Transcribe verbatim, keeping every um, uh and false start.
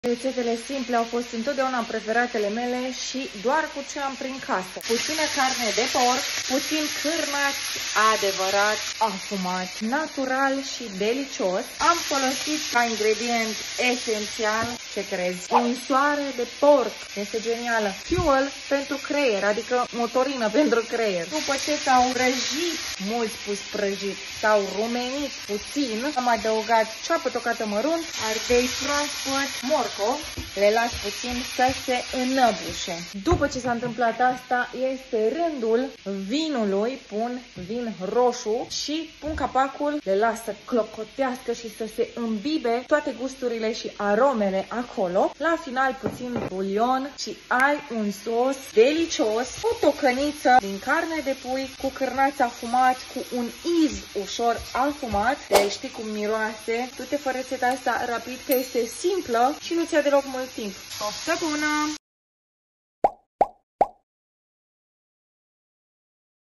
Rețetele simple au fost întotdeauna preferatele mele și doar cu ce am prin casă. Puțină carne de porc, puțin cârnați adevărat, afumat, natural și delicios. Am folosit ca ingredient esențial, ce crezi, unsoare de porc. Este genială. Fuel pentru creier, adică motorină pentru creier. După ce s-au prăjit, mulți spus prăjit, s-au rumenit puțin, am adăugat ceapă tocată mărunt, ardei proaspăt, morcov, le las puțin să se înăbușe. După ce s-a întâmplat asta, este rândul vinului, pun vin roșu și pun capacul, le las să clocotească și să se îmbibe toate gusturile și aromele acolo. La final puțin bulion și ai un sos delicios, o tocăniță din carne de pui cu cârnați afumat, cu un iz ușor afumat. De știi cum miroase. Du-te fără rețeta asta rapid, că este simplă și nu ți-a deloc mult timp. Poftă bună!